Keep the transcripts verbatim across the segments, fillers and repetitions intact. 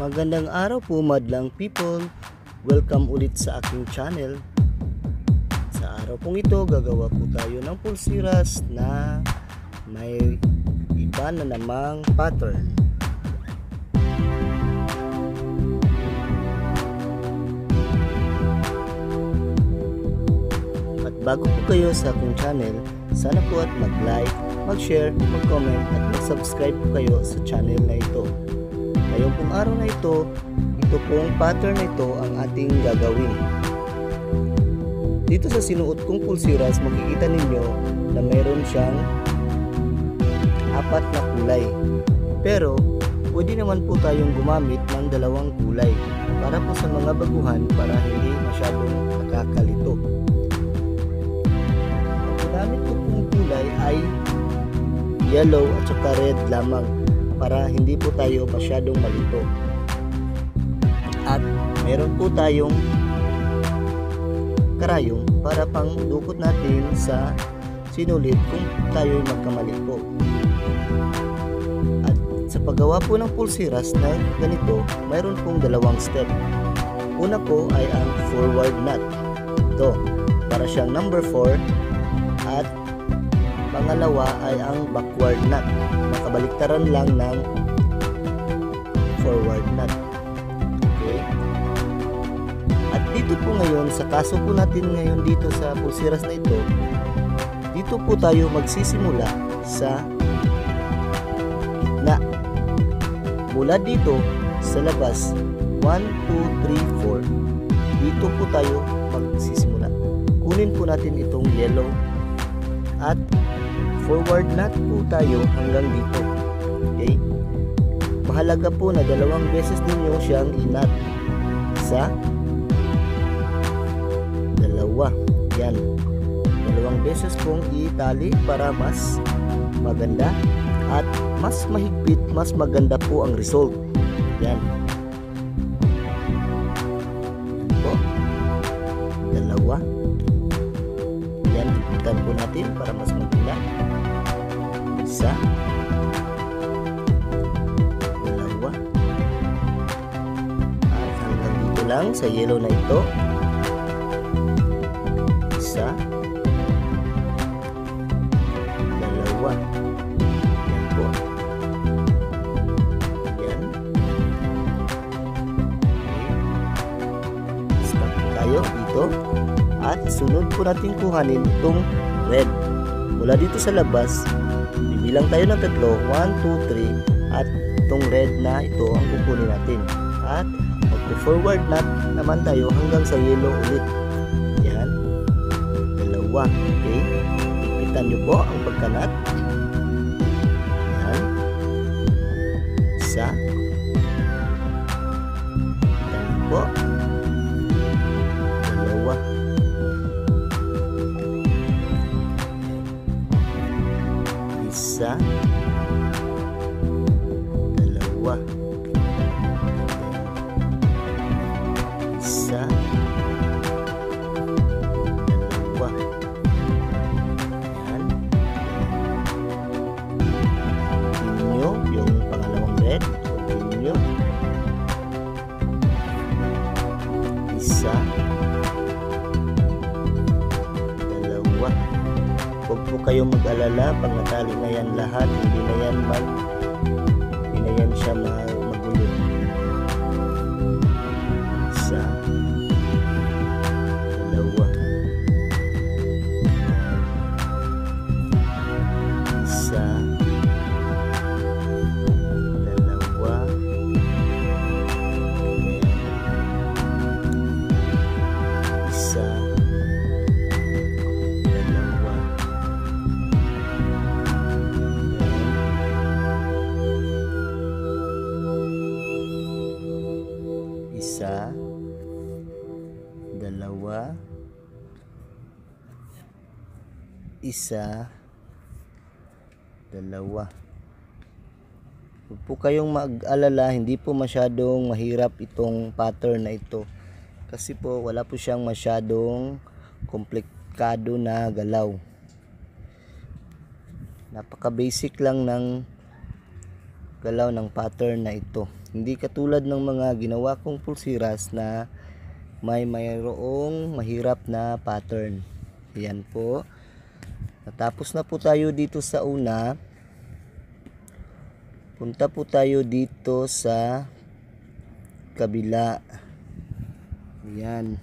Magandang araw po madlang people. Welcome ulit sa aking channel. Sa araw pong ito, gagawa po tayo ng pulsiras na may iba na namang pattern. At bago po kayo sa aking channel, sana po at mag-like, mag-share, mag-comment at mag-subscribe po kayo sa channel na ito. Ngayong pong araw na ito, ito pong pattern na ito ang ating gagawin. Dito sa sinuot kong pulsiras, makikita ninyo na mayroon siyang apat na kulay. Pero, pwede naman po tayong gumamit ng dalawang kulay para po sa mga baguhan para hindi masyadong nakakalito. Ang ginamit ko pong kulay ay yellow at saka red lamang, para hindi po tayo masyadong malito. At meron po tayong karayong para pang dukot natin sa sinulit kung tayo ay magkamali po. At sa paggawa po ng pulsiras na ganito, mayroon pong dalawang step. Una po ay ang forward knot. Ito, para siyang number four. At pangalawa ay ang backward knot. Makabaliktaran lang ng forward knot. Okay. At dito po ngayon, sa kaso po natin ngayon dito sa pulsiras na ito, dito po tayo magsisimula sa gitna. Mula dito sa labas, one, two, three, four. Dito po tayo magsisimula. Kunin po natin itong yellow at forward knot po tayo hanggang dito. Okay? Mahalaga po na dalawang beses ninyo siyang inat. Isa, dalawa. Yan. Dalawang beses pong itali para mas maganda at mas mahigpit, mas maganda po ang result. Yan. Yan po. Dalawa. Yan. Higitan po natin para mas maganda. Isa, dalawa, at hanggang dito lang sa yellow na ito. Isa, dalawa. Yan po. Yan. Okay. Stop tayo dito. At sunod po natin kuhanin itong red. Mula dito sa labas, bibilang tayo ng tatlo, one, two, three, at itong red na ito ang kukunin natin. At magpo-forward knot naman tayo hanggang sa yellow ulit. Yan. Dalawa. Okay. Ipitan nyo po ang pagkanat. Yan. Isa. Ipitan nyo po. Dalawa. Isa, dalawa, isa, dalawa. Yan. Continue yung pangalawang red. Continue. Isa, dalawa. Huwag po kayong mag-alala pag natali na yan lahat, hindi na yan mag hindi na yan siya magulo. Isa, dalawa, isa, dalawa, isa, isa, dalawa, isa, dalawa. Huwag po kayong mag-alala, hindi po masyadong mahirap itong pattern na ito. Kasi po wala po siyang masyadong komplikado na galaw. Napaka basic lang ng galaw ng pattern na ito. Hindi katulad ng mga ginawa kong pulsiras na may mayroong mahirap na pattern. Ayan po. Natapos na po tayo dito sa una. Punta po tayo dito sa kabila. Ayan.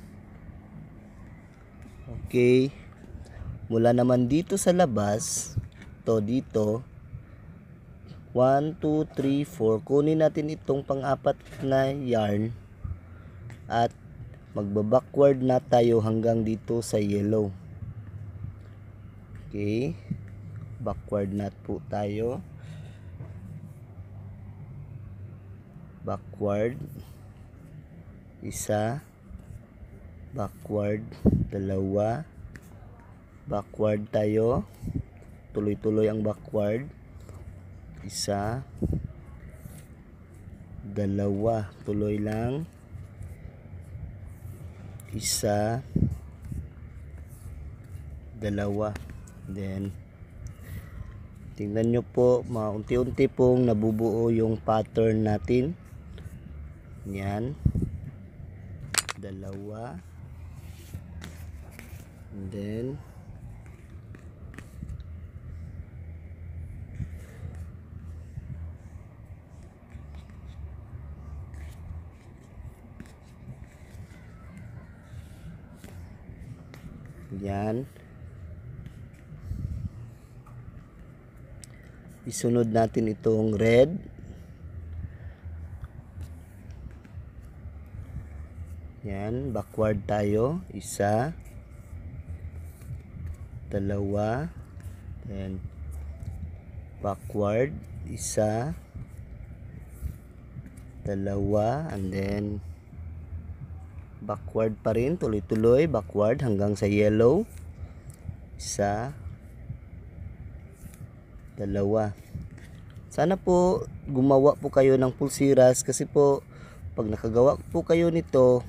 Okay. Mula naman dito sa labas, to dito, one, two, three, four. Kunin natin itong pang-apat na yarn at magba-backward na tayo hanggang dito sa yellow. Okay. Backward knot po tayo. Backward. Isa. Backward. Dalawa. Backward tayo. Tuloy-tuloy ang backward. Isa. Dalawa. Tuloy lang. Isa. Dalawa. Then tingnan nyo po, maunti-unti pong nabubuo yung pattern natin. Yan. Dalawa. And then yan. Isunod natin itong red. Yan, backward tayo. Isa. Dalawa. Then backward. Isa. Dalawa. And then backward pa rin, tuloy-tuloy, backward hanggang sa yellow. Isa, dalawa. Sana po gumawa po kayo ng pulsiras kasi po pag nakagawa po kayo nito,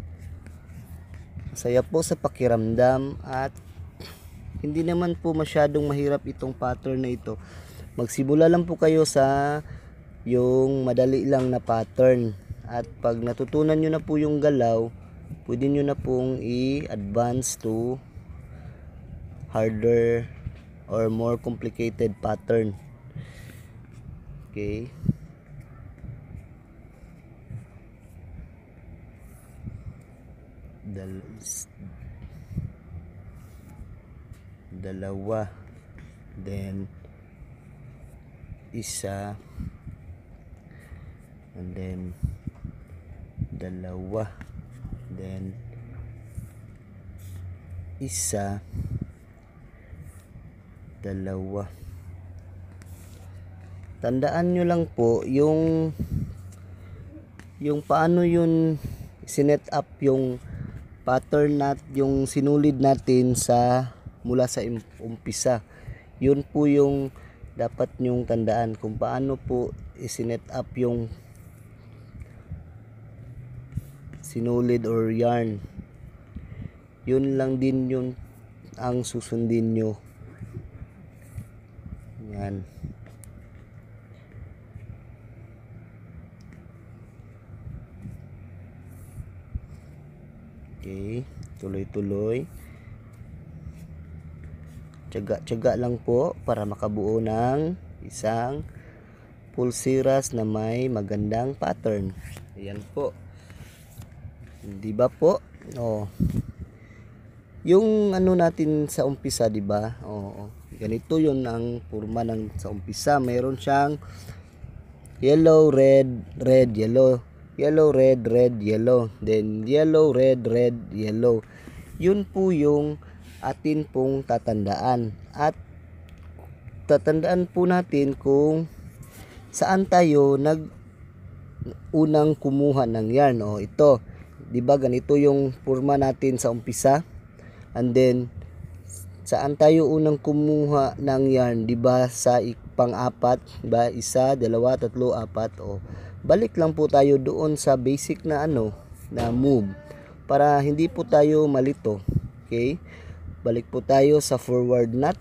masaya po sa pakiramdam at hindi naman po masyadong mahirap itong pattern na ito. Magsimula lang po kayo sa yung madali lang na pattern at pag natutunan nyo na po yung galaw, pwede nyo na pong i-advance to harder or more complicated pattern. Okay. Dal dalawa. Then isa. And then dalawa. Then isa, dalawa. Tandaan nyo lang po yung yung paano yun sinet up yung pattern nat yung sinulid natin sa mula sa umpisa. Yun po yung dapat nyong tandaan kung paano po isinet up yung sinulid or yarn. Yun lang din yun ang susundin nyo. Yan. Okay, tuloy-tuloy. Tiyaga-tiyaga lang po para makabuo ng isang pulsiras na may magandang pattern. Ayan po. Di ba po? Oh. Yung ano natin sa umpisa, di ba? Oh, ganito 'yon ang forma ng sa umpisa. Meron siyang yellow, red, red, yellow. Yellow, red, red, yellow. Then yellow, red, red, yellow. Yun po yung atin pong tatandaan. At tatandaan po natin kung saan tayo nag unang kumuha ng yarn. Oh, ito. 'Di ba ganito yung forma natin sa umpisa? And then saan tayo unang kumuha ng yarn, 'di ba? Sa pang-apat, 'di ba? Isa, dalawa, tatlo, apat. O balik lang po tayo doon sa basic na ano, na move para hindi po tayo malito. Okay? Balik po tayo sa forward knot.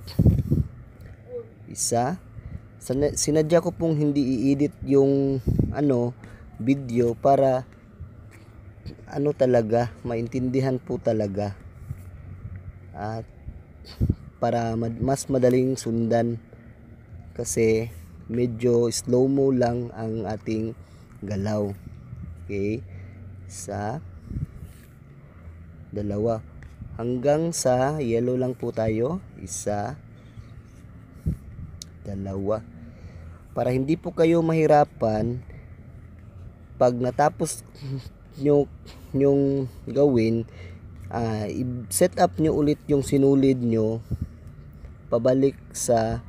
Isa. Sinadya ko pong hindi i-edit yung ano video para ano talaga, maintindihan po talaga at para mad mas madaling sundan kasi medyo slow mo lang ang ating galaw. Okay, sa dalawa hanggang sa yellow lang po tayo, isa, dalawa, para hindi po kayo mahirapan pag natapos nyo yung gawin. Uh, i-set up nyo ulit yung sinulid nyo pabalik sa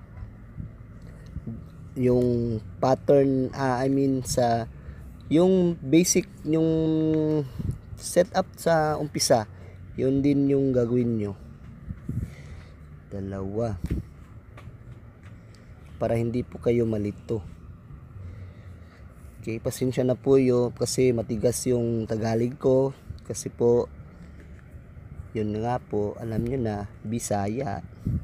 yung pattern, uh, I mean sa yung basic yung setup sa umpisa, yun din yung gagawin nyo. Dalawa, para hindi po kayo malito. Okay, pasensya na po yo kasi matigas yung Tagalog ko kasi po yun nga po, alam nyo na, Bisaya.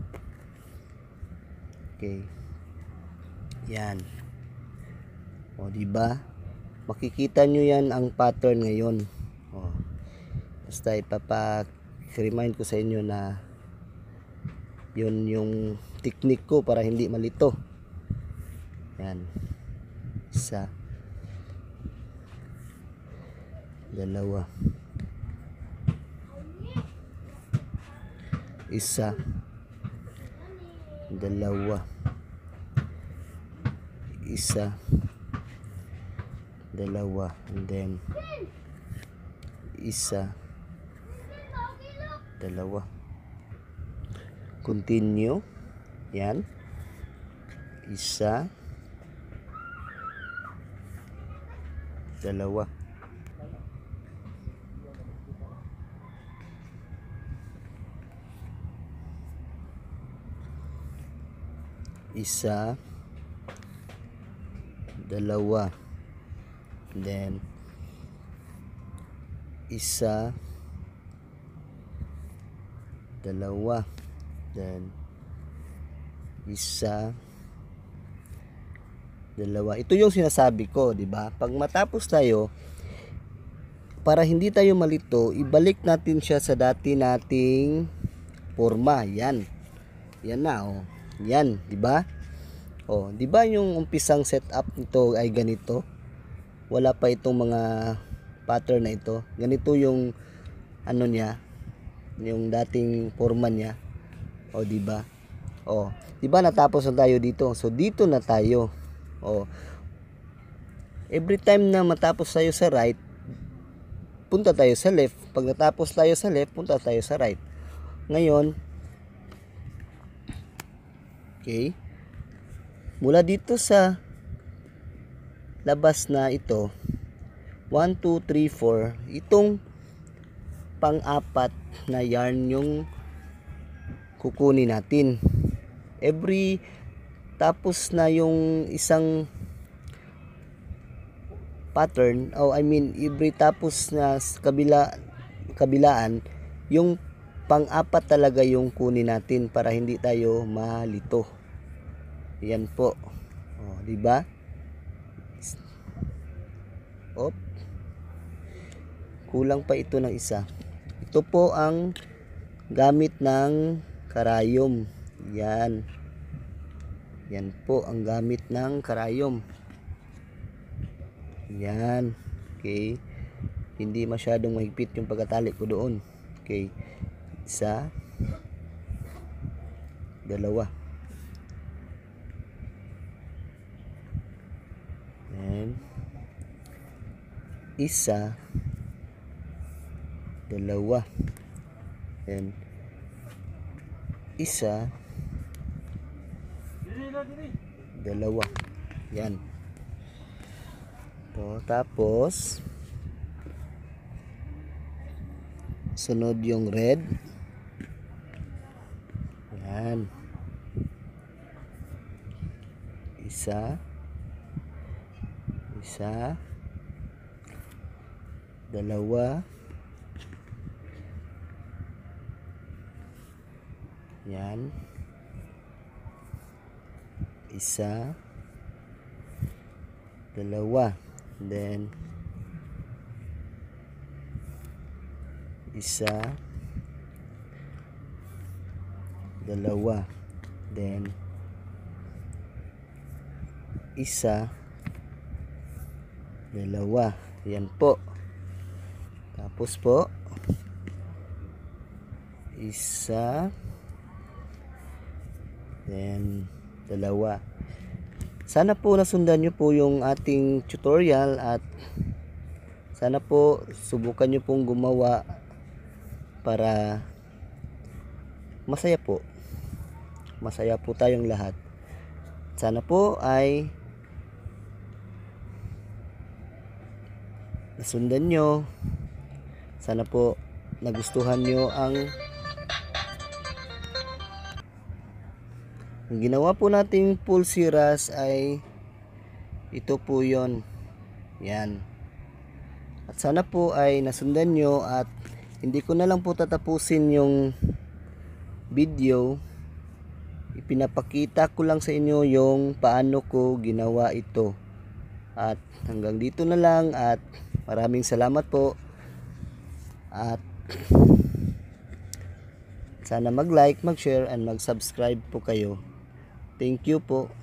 Okay. Yan. O, diba? Makikita nyo yan ang pattern ngayon. O. Basta ipapa-remind ko sa inyo na yun yung technique ko para hindi malito. Yan. Isa. Dalawa. Isa, dalawa, isa, dalawa, and then isa, dalawa, continue. Yan, isa, dalawa, isa, dalawa, then isa, dalawa, then isa, dalawa. Ito yung sinasabi ko, di ba? Pag matapos tayo, para hindi tayo malito, ibalik natin siya sa dati nating forma. Yan. Yan na, oh. Yan, di ba? Oh, di ba yung umpisang setup nito ay ganito? Wala pa itong mga pattern na ito. Ganito yung ano niya, yung dating forma niya. Oh, di ba? Oh, di ba natapos na tayo dito? So dito na tayo. Oh. Every time na matapos tayo sa right, punta tayo sa left. Pag natapos tayo sa left, punta tayo sa right. Ngayon, okay, mula dito sa labas na ito, one, two, three, four, itong pang-apat na yarn yung kukunin natin. Every tapos na yung isang pattern, oh I mean every tapos na kabila kabilaan, yung pang-apat talaga yung kunin natin para hindi tayo malito. Yan po. Oh, di ba? Op. Kulang pa ito ng isa. Ito po ang gamit ng karayom. Yan. Yan po ang gamit ng karayom. Yan. Okay. Hindi masyadong mahigpit yung pagkatali ko doon. Okay. Isa, dalawa, and isa, dalawa, and isa, dalawa. Yan. So, tapos sunod yung red. Yan. Isa. Isa. Dalawa. Yan. Isa. Dalawa. then isa, dalawa, then isa, dalawa. Yan po. Tapos po isa, then dalawa. Sana po nasundan nyo po yung ating tutorial at sana po subukan nyo pong gumawa para masaya po. Masaya po tayong lahat. Sana po ay nasundan nyo. Sana po nagustuhan nyo ang Ang ginawa po nating pool siras ay ito po yon. Yan. At sana po ay nasundan nyo at hindi ko na lang po tatapusin yung video. Ipinapakita ko lang sa inyo yung paano ko ginawa ito. At hanggang dito na lang at maraming salamat po. At sana mag-like, mag-share, and mag-subscribe po kayo. Thank you po.